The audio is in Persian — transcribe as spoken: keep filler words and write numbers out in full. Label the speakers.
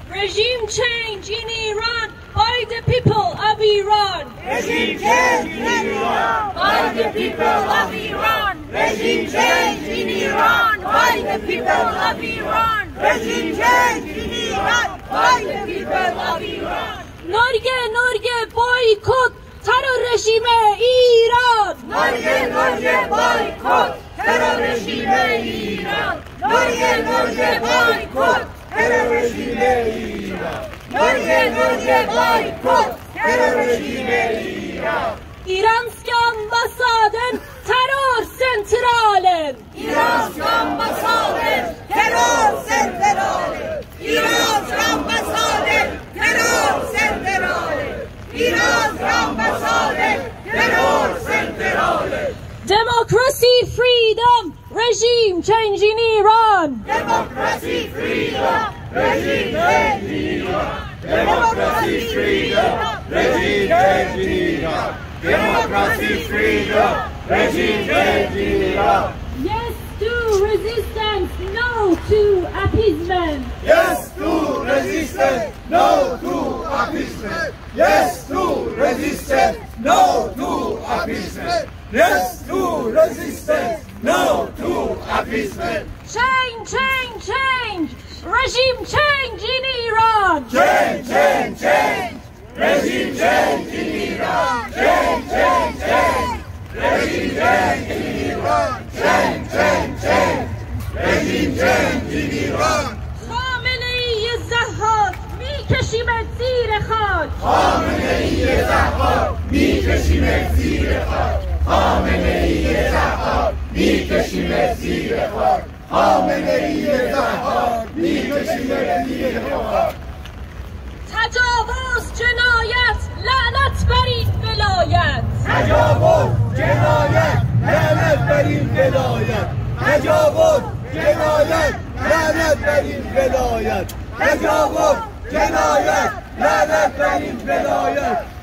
Speaker 1: Regime change in Iran by the people of Iran.
Speaker 2: Regime change in Iran by the people of Iran. Regime change in Iran by the people of Iran. Regime change in Iran by the people of Iran.
Speaker 1: Norge, Norge, boycott terror regime Iran.
Speaker 2: Norge, Norge, boycott terror regime Iran. Norge, Norge, boycott terror regime Iran. Norge, Norge, boycott terror regime Iran.
Speaker 1: Iranska ambassaden, terrorcentralen.
Speaker 2: Iranska ambassaden, terrorcentralen. Iranska ambassaden, terrorcentralen. Iranska ambassaden, terrorcentralen.
Speaker 1: Democracy, freedom, regime change in Iran.
Speaker 2: Democracy, freedom, regime change in Iran. Democracy, freedom, regime change in Iran. Democracy, freedom, regime change in Iran.
Speaker 1: Yes to resistance, no to appeasement.
Speaker 2: Yes to resistance, no to appeasement. Yes to resistance, no to appeasement. Yes to resistance, no to appeasement.
Speaker 1: Change, change, change, regime change in Iran.
Speaker 2: Change, change, change, regime change in Iran. Change, change, change, regime change in Iran. Change, change, change, regime change in Iran.
Speaker 1: خامنه‌ای ضحاک میکشیمت زیر خاک.
Speaker 2: خامنه‌ای ضحاک میکشیمت زیر خاک. خامنه‌ای ضحاک میکشیمت زیر خاک. خامنه‌ای ضحاک میکشیمت زیر خاک.
Speaker 1: تجاوز، جنایت، لعنت بر این ولایت.
Speaker 2: تجاوز، جنایت، لعنت بر این ولایت. تجاوز، جنایت، لعنت بر این ولایت. تجاوز، جنایت، لعنت بر این ولایت.